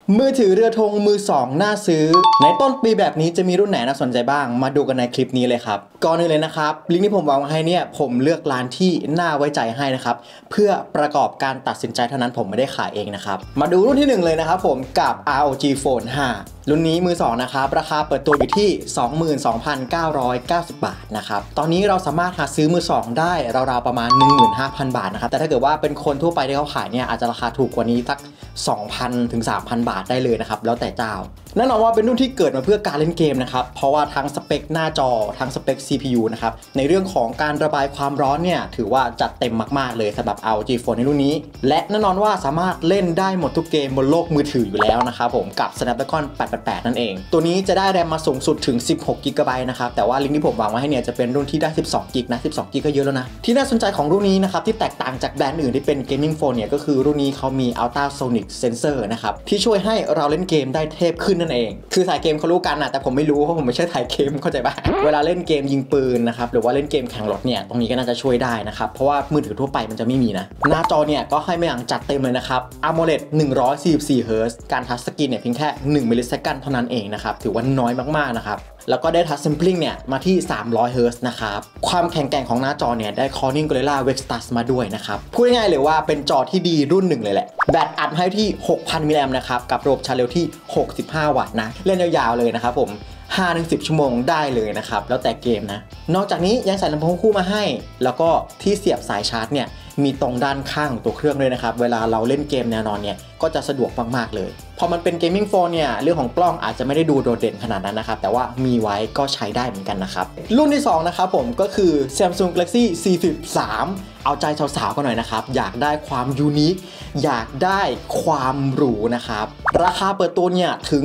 มือถือเรือธงมือ2น่าซื้อในต้นปีแบบนี้จะมีรุ่นไหนน่าสนใจบ้างมาดูกันในคลิปนี้เลยครับก่อนอื่นเลยนะครับลิงก์ที่ผมวางไว้ให้เนี่ยผมเลือกร้านที่น่าไว้ใจให้นะครับเพื่อประกอบการตัดสินใจเท่านั้นผมไม่ได้ขายเองนะครับมาดูรุ่นที่1เลยนะครับผมกับ ROG Phone 5รุ่นนี้มือ2นะครับราคาเปิดตัวอยู่ที่ 22,990 บาทนะครับตอนนี้เราสามารถหาซื้อมือ2ได้ราวๆประมาณ 15,000 บาทนะครับแต่ถ้าเกิดว่าเป็นคนทั่วไปที่เขาขายเนี่ยอาจจะราคาถูกกว่านี้สัก 2,000 ถึง 3,000 บาทได้เลยนะครับแล้วแต่เจ้าแน่นอนว่าเป็นรุ่นที่เกิดมาเพื่อการเล่นเกมนะครับเพราะว่าทั้งสเปคหน้าจอทั้งสเปค CPU นะครับในเรื่องของการระบายความร้อนเนี่ยถือว่าจัดเต็มมากๆเลยสำหรับ ROG Phone ในรุ่นนี้และแน่นอนว่าสามารถเล่นได้หมดทุกเกมบนโลกมือถืออยู่แล้วนะครับผมกับ Snapdragon 888 นั่นเองตัวนี้จะได้แรมมาสูงสุดถึง 16 GB นะครับแต่ว่าลิงก์ที่ผมวางไว้ให้เนี่ยจะเป็นรุ่นที่ได้ 12 GB นะ 12 GB ก็เยอะแล้วนะที่น่าสนใจของรุ่นนี้นะครับที่แตกต่างจากแบรนด์อื่นที่เป็น Gaming Phone เนี่ยก็คือรุ่นนี้เขามี Ultrasonic Sensor นะครับที่ช่วยให้เราเล่นเกมได้เทพขึ้นนั่นเองคือสายเกมเขารู้กันนะแต่ผมไม่รู้เพราะผมไม่ใช่ถ่ายเกมเข้าใจป่ะเวลาเล่นเกมยิงปืนนะครับหรือว่าเล่นเกมแข่งรถเนี่ยตรงนี้ก็น่าจะช่วยได้นะครับเพราะว่ามือถือทั่วไปมันจะไม่มีนะหน้าจอเนี่ยก็ให้มาอย่างจัดเต็มเลยนะครับ AMOLED 144 Hz การทัชสกรีนเนี่ยเพียงแค่1มิลลิเซคันเท่านั้นเองนะครับถือว่าน้อยมากๆนะครับแล้วก็ได้ทัชแซมพลิงเนี่ยมาที่300 Hz นะครับความแข็งแกร่งของหน้าจอเนี่ยได้ Corning Gorilla Vextus มาด้วยนะครับพูดง่ายๆเลยว่าเป็นจอที่ดีรุ่นหนึ่งเลยแหละแบตอัดให้ที่ 6,000 มิลลิแอมป์นะครับกับระบบชาร์จเร็วที่65 วัตต์นะเล่นยาวๆเลยนะครับผม5-10 ชั่วโมงได้เลยนะครับแล้วแต่เกมนะนอกจากนี้ยังใส่ลำโพงคู่มาให้แล้วก็ที่เสียบสายชาร์จเนี่ยมีตรงด้านข้างของตัวเครื่องด้วยนะครับเวลาเราเล่นเกมแนวนอนเนี่ยก็จะสะดวกมากๆเลยพอมันเป็นเกมมิ่งโฟนเนี่ยเรื่องของกล้องอาจจะไม่ได้ดูโดดเด่นขนาดนั้นนะครับแต่ว่ามีไว้ก็ใช้ได้เหมือนกันนะครับรุ่นที่2นะครับผมก็คือ Samsung Galaxy C Flip 3เอาใจสาวๆกันหน่อยนะครับอยากได้ความยูนิคอยากได้ความหรูนะครับราคาเปิดตัวเนี่ยถึง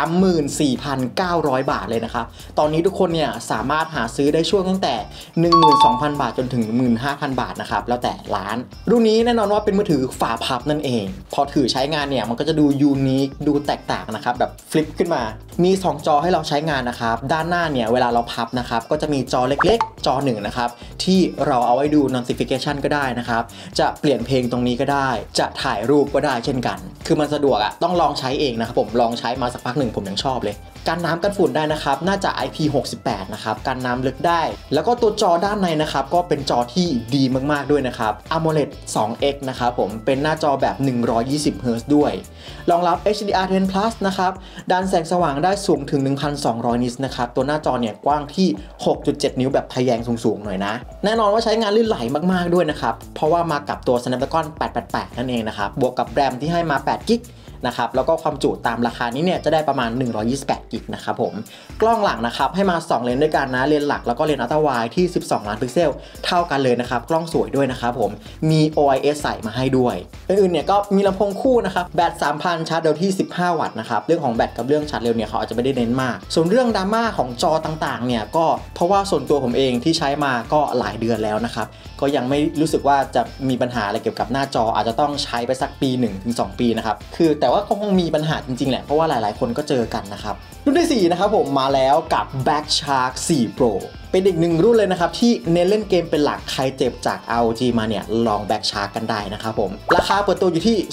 34,900 บาทเลยนะครับตอนนี้ทุกคนเนี่ยสามารถหาซื้อได้ช่วงตั้งแต่ 12,000 บาทจนถึง 15,000 บาทนะครับแล้วแต่ร้านรุ่นนี้แน่นอนว่าเป็นมือถือฝาพับนั่นเองพอถือใช้งานเนี่ยมันก็จะดูยูนิคดูแตกต่างนะครับแบบฟลิปขึ้นมามี2จอให้เราใช้งานนะครับด้านหน้าเนี่ยเวลาเราพับนะครับก็จะมีจอเล็กๆจอ1นะครับที่เราเอาไว้ดู notification ก็ได้นะครับจะเปลี่ยนเพลงตรงนี้ก็ได้จะถ่ายรูปก็ได้เช่นกันคือมันสะดวกอะต้องลองใช้เองนะครับผมลองใช้มาสักพักหนึ่งผมยังชอบเลยกันน้ำกันฝุ่นได้นะครับน่าจะ IP68 นะครับกันน้ำลึกได้แล้วก็ตัวจอด้านในนะครับก็เป็นจอที่ดีมากๆด้วยนะครับ AMOLED 2X นะครับผมเป็นหน้าจอแบบ120 Hz ด้วยรองรับ HDR10 Plus นะครับด้านแสงสว่างได้สูงถึง 1,200 นิตส์นะครับตัวหน้าจอเนี่ยกว้างที่ 6.7 นิ้วแบบทะแยงสูงๆหน่อยนะแน่นอนว่าใช้งานลื่นไหลมากๆด้วยนะครับเพราะว่ามากับตัว Snapdragon 888 นั่นเองนะครับบวกกับแรมที่ให้มา8 GBนะครับแล้วก็ความจุตามราคานี้เนี่ยจะได้ประมาณ128 กิกนะครับผมกล้องหลังนะครับให้มา2เลนส์ด้วยกันนะเลนส์หลักแล้วก็เลนส์อัลตร้าไวด์ที่12ล้านพิกเซลเท่ากันเลยนะครับกล้องสวยด้วยนะครับผมมี OIS ใส่มาให้ด้วยอื่นๆเนี่ยก็มีลำโพงคู่นะครับแบต 3,000 ชาร์จเร็วที่15 วัตต์นะครับเรื่องของแบตกับเรื่องชาร์จเร็วเนี่ยเขาอาจจะไม่ได้เน้นมากส่วนเรื่องดราม่าของจอต่างๆเนี่ยก็เพราะว่าส่วนตัวผมเองที่ใช้มาก็หลายเดือนแล้วนะครับก็ยังไม่รู้สึกว่าจะมีปัญหาอะไรเกี่ยวกับหน้าจออาจจะต้องใช้ไปสักปี 1-2 ปีนะครับคือแต่ว่าก็คงมีปัญหาจริงๆแหละเพราะว่าหลายๆคนก็เจอกันนะครับรุ่นที่4นะครับผมมาแล้วกับ Black Shark 4 Pro เป็นอีกหนึ่งรุ่นเลยนะครับที่เน้นเล่นเกมเป็นหลักใครเจ็บจาก ROG มาเนี่ยลอง Black Shark กันได้นะครับผมราคาเปิดตัวอยู่ที่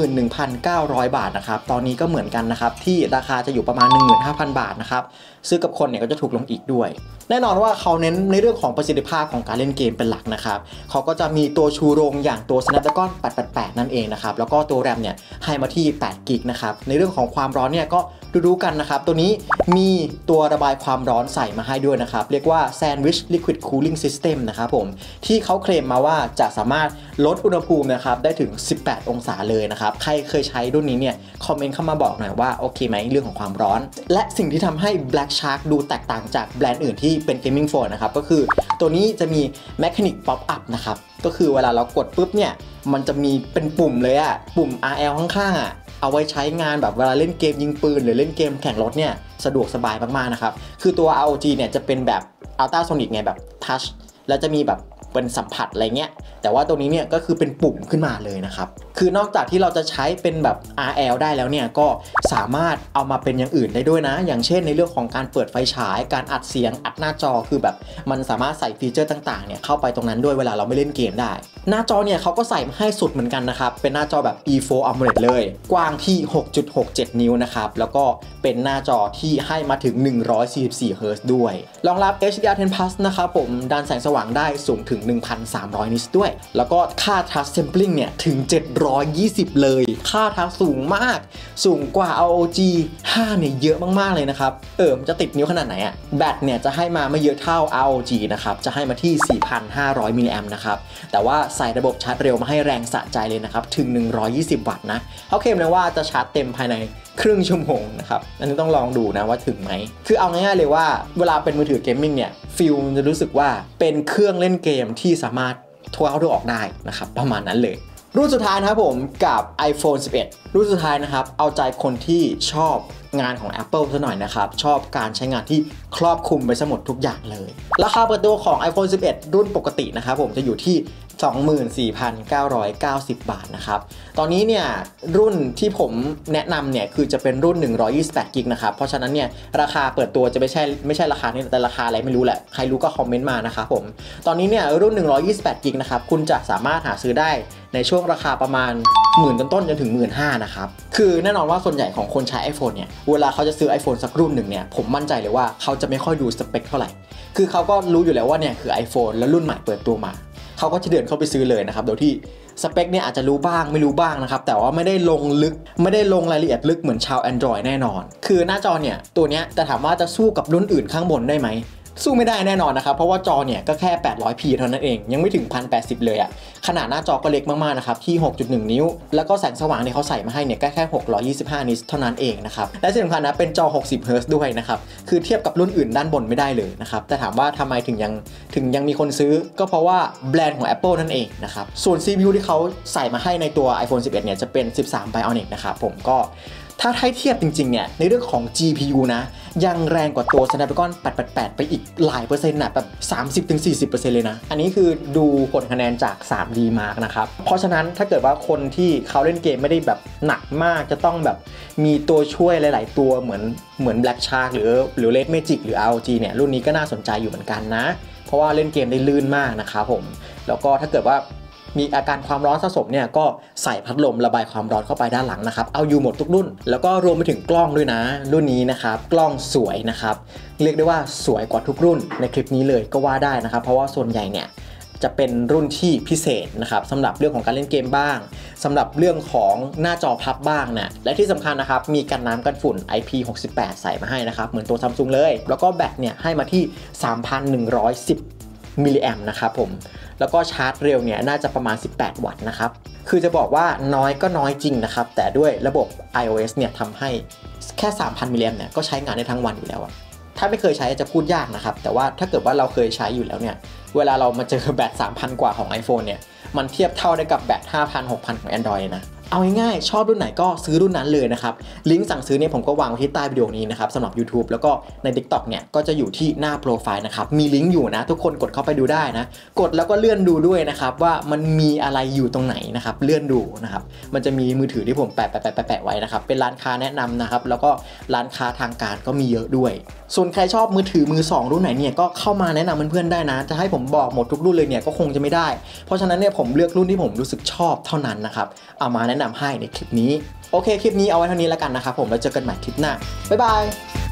21,900 บาทนะครับตอนนี้ก็เหมือนกันนะครับที่ราคาจะอยู่ประมาณ 15,000 บาทนะครับซื้อกับคนเนี่ยก็จะถูกลงอีกด้วยแน่นอนว่าเขาเน้นในเรื่องของประสิทธิภาพของการเล่นเกมเป็นหลักนะครับเขาก็จะมีตัวชูโรงอย่างตัว Snapdragon 888 นั่นเองนะครับแล้วก็ตัวแรมเนี่ยให้มาที่8 กิกนะครับในเรื่องของความร้อนเนี่ยก็รู้กันนะครับตัวนี้มีตัวระบายความร้อนใส่มาให้ด้วยนะครับเรียกว่า Sandwich Liquid Cooling System นะครับผมที่เขาเคลมมาว่าจะสามารถลดอุณหภูมินะครับได้ถึง18 องศาเลยนะครับใครเคยใช้รุ่นนี้เนี่ยคอมเมนต์เข้ามาบอกหน่อยว่าโอเคไหมเรื่องของความร้อนและสิ่งที่ทำให้ Black Shark ดูแตกต่างจากแบรนด์อื่นที่เป็น Gaming Phone นะครับก็คือตัวนี้จะมี Mechanic Pop Up นะครับก็คือเวลาเรากดปุ๊บเนี่ยมันจะมีเป็นปุ่มเลยอะปุ่ม RL ข้างๆอะเอาไว้ใช้งานแบบเวลาเล่นเกมยิงปืนหรือเล่นเกมแข่งรถเนี่ยสะดวกสบายมากๆนะครับคือตัว ROG เนี่ยจะเป็นแบบ Ultrasonic ไงแบบทัชแล้วจะมีแบบเป็นสัมผัสอะไรเงี้ยแต่ว่าตัวนี้เนี่ยก็คือเป็นปุ่มขึ้นมาเลยนะครับคือนอกจากที่เราจะใช้เป็นแบบ RL ได้แล้วเนี่ยก็สามารถเอามาเป็นอย่างอื่นได้ด้วยนะอย่างเช่นในเรื่องของการเปิดไฟฉายการอัดเสียงอัดหน้าจอคือแบบมันสามารถใส่ฟีเจอร์ต่างๆเนี่ยเข้าไปตรงนั้นด้วยเวลาเราไม่เล่นเกมได้หน้าจอเนี่ยเขาก็ใส่มาให้สุดเหมือนกันนะครับเป็นหน้าจอแบบ E4 AMOLED เลยกว้างที่ 6.67 นิ้วนะครับแล้วก็เป็นหน้าจอที่ให้มาถึง144 Hz ด้วยรองรับ HDR10 Plus นะครับผมด้านแสงสว่างได้สูงถึง 1,300 นิตด้วยแล้วก็ค่า Touch Sampling เนี่ยถึง720เลยค่า Touch สูงมากสูงกว่า ROG 5เนี่ยเยอะมากๆเลยนะครับมันจะติดนิ้วขนาดไหนอะแบตเนี่ยจะให้มาไม่เยอะเท่า ROG นะครับจะให้มาที่ 4,500 มิลลิแอมป์นะครับแต่ว่าใส่ระบบชาร์จเร็วมาให้แรงสะใจเลยนะครับถึง120 วัตต์นะเขาเคลมเลยว่าจะชาร์จเต็มภายในครึ่งชั่วโมงนะครับอันนี้ต้องลองดูนะว่าถึงไหมคือเอาง่ายๆเลยว่าเวลาเป็นมือถือเกมมิ่งเนี่ยฟีลมันจะรู้สึกว่าเป็นเครื่องเล่นเกมที่สามารถทั่วเข้าทั่วออกได้นะครับประมาณนั้นเลยรุ่นสุดท้ายนะครับผมกับ iPhone 11 รุ่นสุดท้ายนะครับเอาใจคนที่ชอบงานของ Apple ซะหน่อยนะครับชอบการใช้งานที่ครอบคลุมไปซะหมดทุกอย่างเลยราคาเปิดตัวของ iPhone 11 รุ่นปกตินะครับผมจะอยู่ที่ 24,990 บาทนะครับตอนนี้เนี่ยรุ่นที่ผมแนะนำเนี่ยคือจะเป็นรุ่น128 กิกนะครับเพราะฉะนั้นเนี่ยราคาเปิดตัวจะไม่ใช่ราคานี้แต่ราคาอะไรไม่รู้แหละใครรู้ก็คอมเมนต์มานะครับผมตอนนี้เนี่ยรุ่น128 กิกนะครับคุณจะสามารถหาซื้อได้ในช่วงราคาประมาณ10,000ต้นๆจนถึง 15,000 นะครับคือแน่นอนว่าส่วนใหญ่ของคนใช้ iPhone เนี่ยเวลาเขาจะซื้อ iPhone สักรุ่นหนึ่งเนี่ยผมมั่นใจเลยว่าเขาจะไม่ค่อยดูสเปคเท่าไหร่คือเขาก็รู้อยู่แล้วว่าเนี่ยคือ iPhone แล้วรุ่นใหม่เปิดตัวมาเขาก็จะเดินเข้าไปซื้อเลยนะครับโดยที่สเปคเนี่ยอาจจะรู้บ้างไม่รู้บ้างนะครับแต่ว่าไม่ได้ลงลึกไม่ได้ลงรายละเอียดลึกเหมือนชาว Android แน่นอนคือหน้าจอเนี่ยตัวเนี้ยแต่ถามว่าจะสู้กับรุ่นอื่นข้างบนได้ไหมสู้ไม่ได้แน่นอนนะครับเพราะว่าจอเนี่ยก็แค่ 800p เท่านั้นเองยังไม่ถึง 1080 เลยอะขนาดหน้าจอก็เล็กมากๆนะครับที่ 6.1 นิ้วแล้วก็แสงสว่างที่เขาใส่มาให้เนี่ยก็แค่625 นิตเท่านั้นเองนะครับและที่สำคัญนะเป็นจอ 60 Hz ด้วยนะครับคือเทียบกับรุ่นอื่นด้านบนไม่ได้เลยนะครับแต่ถามว่าทำไมถึงยังมีคนซื้อก็เพราะว่าแบรนด์ของ Apple นั่นเองนะครับส่วน CPU ที่เขาใส่มาให้ในตัว iPhone 11 เนี่ยจะเป็น13 Bionic นะครับผมก็ถ้าให้เทียบจริงๆเนี่ยในเรื่องของ GPU นะยังแรงกว่าตัว Snapdragon 888 ไปอีกหลายเปอร์เซ็นต์นะแบบ 30-40% เลยนะอันนี้คือดูผลคะแนนจาก 3D Mark นะครับเพราะฉะนั้นถ้าเกิดว่าคนที่เขาเล่นเกมไม่ได้แบบหนักมากจะต้องแบบมีตัวช่วยหลายๆตัวเหมือน Black Shark หรือ Red Magic หรือ ROG เนี่ยรุ่นนี้ก็น่าสนใจอยู่เหมือนกันนะเพราะว่าเล่นเกมได้ลื่นมากนะครับผมแล้วก็ถ้าเกิดว่ามีอาการความร้อนสะสมเนี่ยก็ใส่พัดลมระบายความร้อนเข้าไปด้านหลังนะครับเอาอยู่หมดทุกรุ่นแล้วก็รวมไปถึงกล้องด้วยนะรุ่นนี้นะครับกล้องสวยนะครับเรียกได้ว่าสวยกว่าทุกรุ่นในคลิปนี้เลยก็ว่าได้นะครับเพราะว่าส่วนใหญ่เนี่ยจะเป็นรุ่นที่พิเศษนะครับสำหรับเรื่องของการเล่นเกมบ้างสำหรับเรื่องของหน้าจอพับบ้างนะและที่สำคัญนะครับมีกันน้ำกันฝุ่น IP68 ใส่มาให้นะครับเหมือนตัว Samsung เลยแล้วก็แบตเนี่ยให้มาที่ 3,110 มิลลิแอมป์นะครับผมแล้วก็ชาร์จเร็วเนี่ยน่าจะประมาณ18 วัตต์นะครับคือจะบอกว่าน้อยก็น้อยจริงนะครับแต่ด้วยระบบ iOS เนี่ยทำให้แค่ 3,000 มิลลิแอมป์เนี่ยก็ใช้งานได้ทั้งวันอยู่แล้วอะถ้าไม่เคยใช้จะพูดยากนะครับแต่ว่าถ้าเกิดว่าเราเคยใช้อยู่แล้วเนี่ยเวลาเรามาเจอแบต 3,000 กว่าของ iPhone เนี่ยมันเทียบเท่าได้กับแบต 5,000 6,000 ของ Android นะเอาง่ายๆชอบรุ่นไหนก็ซื้อรุ่นนั้นเลยนะครับลิงก์สั่งซื้อเนี่ยผมก็วางไว้ที่ใต้วิดีโอนี้นะครับสำหรับ YouTube แล้วก็ใน TikTok เนี่ยก็จะอยู่ที่หน้าโปรไฟล์นะครับมีลิงก์อยู่นะทุกคนกดเข้าไปดูได้นะกดแล้วก็เลื่อนดูด้วยนะครับว่ามันมีอะไรอยู่ตรงไหนนะครับเลื่อนดูนะครับมันจะมีมือถือที่ผมแปะไว้นะครับเป็นร้านค้าแนะนำนะครับแล้วก็ร้านค้าทางการก็มีเยอะด้วยส่วนใครชอบมือถือมือ2รุ่นไหนเนี่ยก็เข้ามาแนะนำเพื่อนๆได้นะจะให้ผมบอกหมดทุกรุ่นเลยเนี่ยก็คงจะไม่ได้เพราะฉะนั้นเนี่ยผมเลือกรุ่นที่ผมรู้สึกชอบเท่านั้นนะครับเอามาแนะนำให้ในคลิปนี้โอเคคลิปนี้เอาไว้เท่านี้แล้วกันนะครับผมแล้วเจอกันใหม่คลิปหน้าบ๊ายบาย